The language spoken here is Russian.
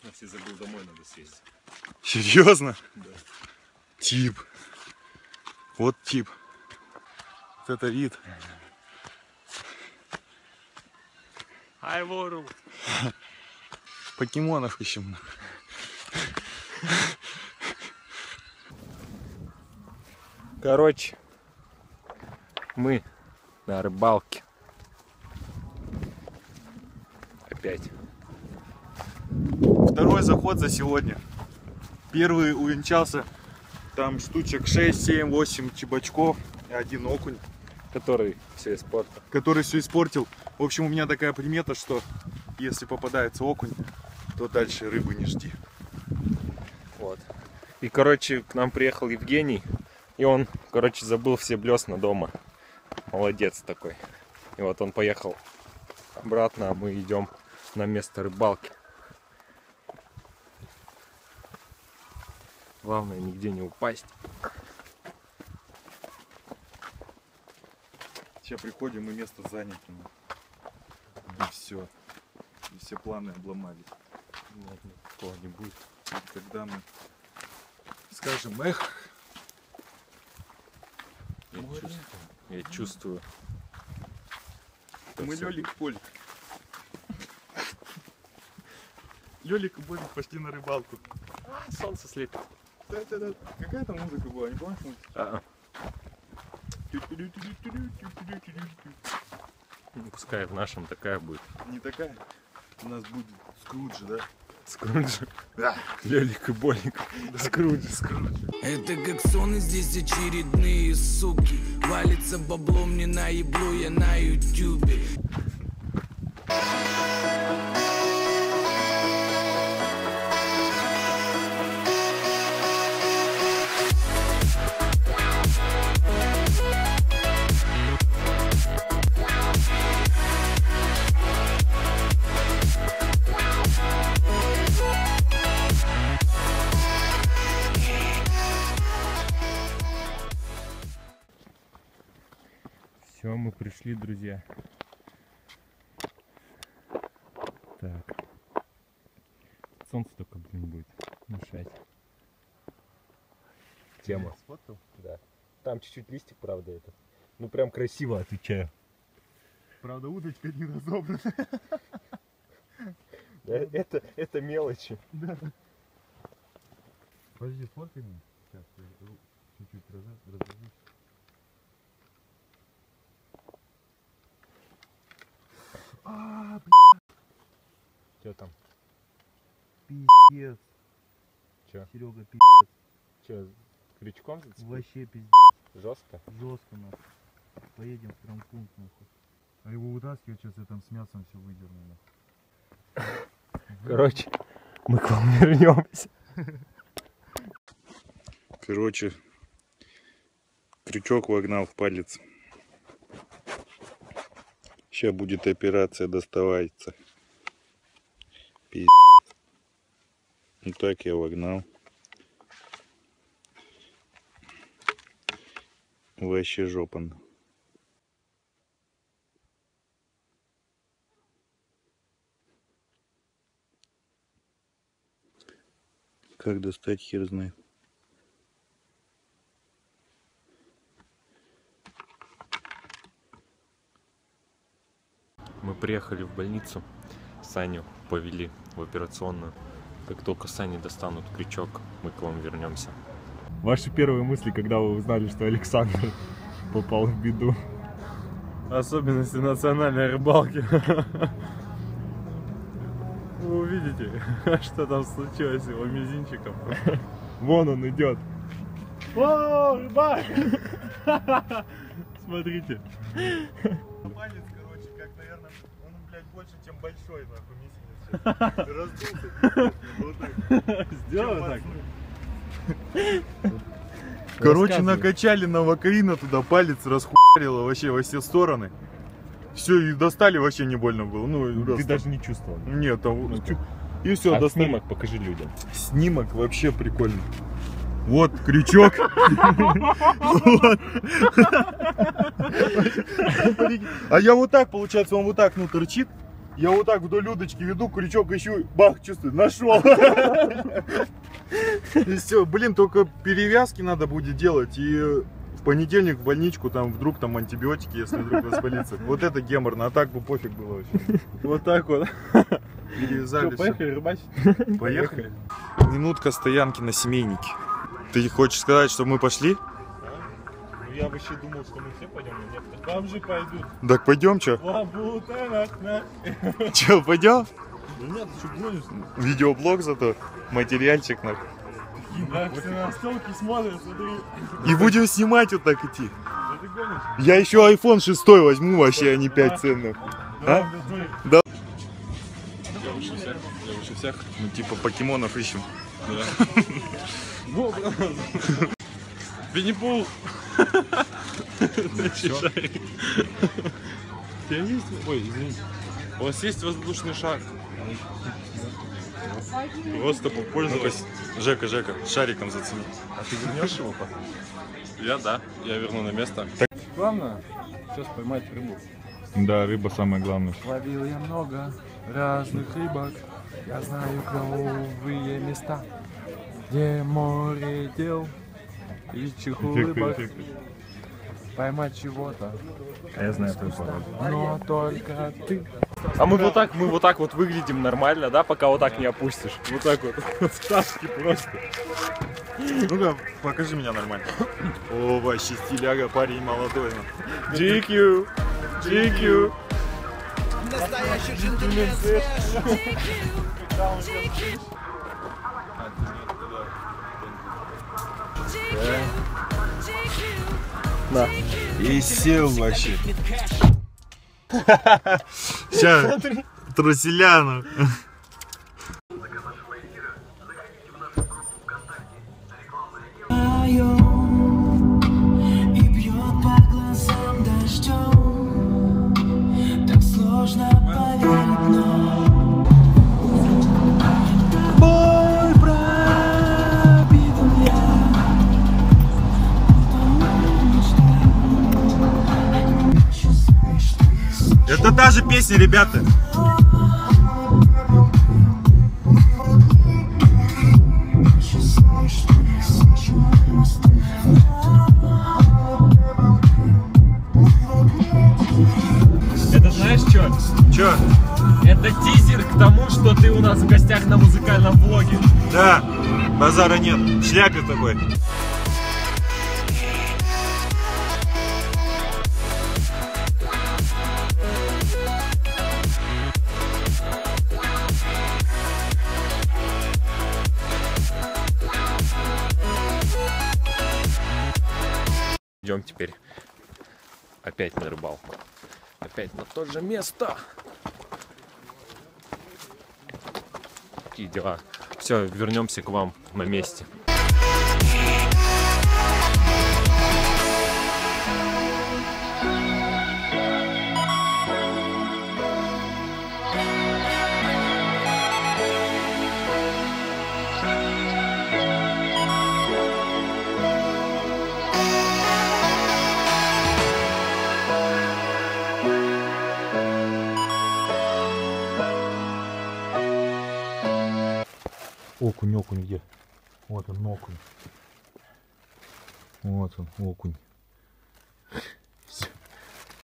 если забыл, домой надо съездить. Серьезно? Да. Тип. Вот тип. Вот это вид. Hi, world. Покемонов ищем. Короче, мы на рыбалке. Опять. Второй заход за сегодня. Первый увенчался. Там штучек 6, 7, 8 чебачков и один окунь. Который все испортил. Который все испортил. В общем, у меня такая примета, что если попадается окунь, то дальше рыбы не жди. Вот. И, короче, к нам приехал Евгений. И он, короче, забыл все блесна дома. Молодец такой. И вот он поехал обратно, а мы идем на место рыбалки. Главное, нигде не упасть. Сейчас приходим, и место занято. И все. И все планы обломались. Нет, такого не будет. И когда мы скажем, эх, Я чувствую. мы Лёлик Полик. Лёлик и Болик пошли на рыбалку. Солнце слепит. Да. Какая там музыка была, не помнишь музыку? Ну, пускай в нашем такая будет. Не такая. У нас будет Скрудж, да? Скрудж. Да. Лёлик и Болик. Скрудж. Это как сон, и здесь очередные суки. Валится бабло мне на еблу, я на ютюбе. Все, мы пришли, друзья. Так. Солнце только, блин, будет мешать. Тема. Сфоткал? Да. Там чуть-чуть листик, правда, это. Ну прям красиво, отвечаю. Правда, удочка не разобрана. Это мелочи. Да. Подожди, сфоткай мне. Сейчас, чуть-чуть разложусь. Че там? Пиздец. Че? Серега, пиздец. Че, крючком зацепил? Вообще пиздец. Жестко? Жестко, нахуй. Поедем в травмпункт, нахуй. А его вытаскивать сейчас, я там с мясом все выдерну, нахуй. Короче, мы к вам вернемся. Короче, крючок вогнал в палец. Сейчас будет операция, доставается. Пиздец. Ну так я вогнал. Вообще жопан. Как достать, хер знает. Мы приехали в больницу, Саню повели в операционную. Как только Сане достанут крючок, мы к вам вернемся. Ваши первые мысли, когда вы узнали, что Александр попал в беду? Особенности национальной рыбалки. Вы увидите, что там случилось с его мизинчиком. Вон он идет. О, рыбак! Смотрите. Палец, короче, как, наверное, он, блядь, больше, чем большой, нахуй, мизинец. Раздулся. Сделай так. Короче, накачали новокаина туда, палец расхуярило вообще во все стороны. Все, и достали, вообще не больно было. Ну, Ты даже не чувствовал. Нет, там... И все, А достали. снимок покажи людям. Снимок вообще прикольный. Вот крючок. А я вот так, получается, он вот так, ну, торчит. Я вот так вдоль удочки веду, крючок ищу, бах, чувствую, нашел. И все, блин, только перевязки надо будет делать. И в понедельник в больничку, там вдруг там антибиотики, если вдруг воспалится. Вот это геморно, а так бы пофиг было вообще. Вот так вот. Перевязали. Что, поехали рыбачить? Поехали. Минутка стоянки на Семейнике. Ты хочешь сказать, что мы пошли? Ну я вообще думал, что мы все пойдем, но нет. Там же пойдут. Так пойдем, чё? Чё, пойдем? Ну нет, ты что гонишь? Видеоблог зато, материальчик наш. Да, все на столке смотрят, смотри. И будем снимать вот так идти. Да ты гонишь? Я еще iPhone 6 возьму вообще, а не 5 ценных. А? Да. Я выше всех. Ну типа покемонов ищем. Во, брат. Винни-Пух. У тебя есть? Ой, извините. У вас есть воздушный шар? Просто попользоваться. Жека, шариком зацени. А ты вернешь его? Я да, я верну на место. Главное сейчас поймать рыбу. Да, рыба самое главное. Ловил я много разных рыбок. Я знаю клевые места, где море дел и рыбок. Поймать чего-то. А я знаю твой пароль. Но только ты. А мы вот так вот выглядим нормально, да, пока вот так не опустишь. Вот так вот. Ставки просто. Ну-ка, покажи меня нормально. О, вообще стиляга, парень молодой. GQ. GQ. Настоящий джентльмен. Да. И сел вообще. Сейчас, труселяну. И бьет по глазам дождем. Так сложно поверить, но бой пробитым я. Это та же песня, ребята. Это знаешь что? Чё? Это тизер к тому, что ты у нас в гостях на музыкальном влоге. Да, базара нет. В шляпе такой. Идем теперь опять на рыбалку. Опять на то же место. Такие дела. Все, вернемся к вам на месте. Окунь где? Вот он, окунь. Вот он, окунь.